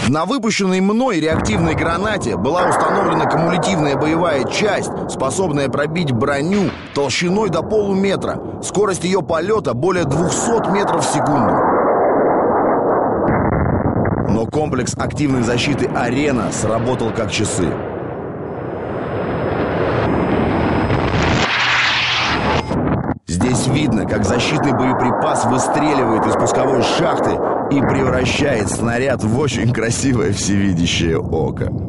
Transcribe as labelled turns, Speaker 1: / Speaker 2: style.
Speaker 1: На выпущенной мной реактивной гранате была установлена кумулятивная боевая часть, способная пробить броню толщиной до полуметра. Скорость ее полета более 200 метров в секунду. Но комплекс активной защиты «Арена» сработал как часы. Здесь видно, как защитный боеприпас выстреливает из пусковой шахты и превращает снаряд в очень красивое всевидящее око.